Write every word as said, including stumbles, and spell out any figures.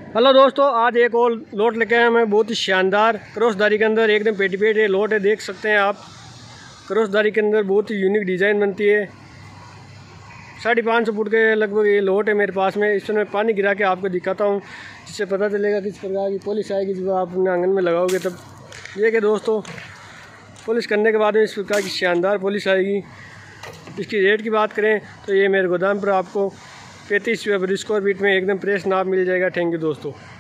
Hello दोस्तों, आज एक और लोट लेके आए हैं। बहुत ही शानदार क्रॉसदारी के अंदर एकदम पेटी पेट ये लोट है, देख सकते हैं आप। क्रॉसदारी के अंदर बहुत ही यूनिक डिज़ाइन बनती है। साढ़े पाँच सौ फुट के लगभग ये लोट है मेरे पास में। इसमें मैं पानी गिरा के आपको दिखाता हूँ, जिससे पता चलेगा किस प्रकार की पॉलिश आएगी जब आप अपने आंगन में लगाओगे। तब ये कि दोस्तों, पॉलिश करने के बाद में इस प्रकार की शानदार पॉलिश आएगी। इसकी रेट की बात करें तो ये मेरे गोदाम पर आपको पैंतीस रुपये पर स्क्वायर फीट में एकदम प्रेस नाप मिल जाएगा। थैंक यू दोस्तों।